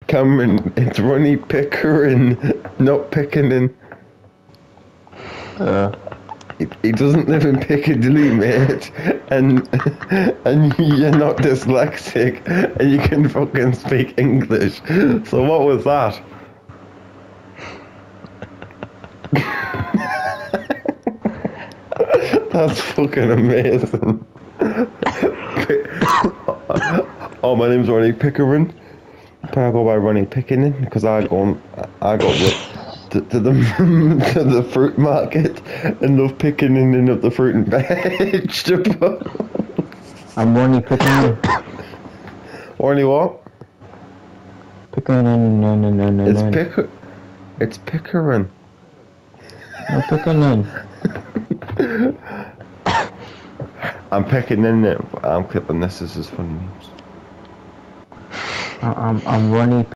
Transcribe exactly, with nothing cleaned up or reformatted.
Cameron, it's Ronnie Pickering, not Pickening. Uh, He, he doesn't live in Piccadilly, mate, and and you're not dyslexic, and you can fucking speak English. So what was that? That's fucking amazing. Oh, my name's Ronnie Pickering. But I go by Ronnie Pickening because I go on, I go to, to the to the fruit market and love picking in of the fruit and vegetables. I'm Ronnie Picking. Ronnie what? Picking in, no, no, no, no, It's no. Picker. It's Pickering. No, picking in. I'm picking in it. I'm clipping this as his funny names. I'm, I'm Ronnie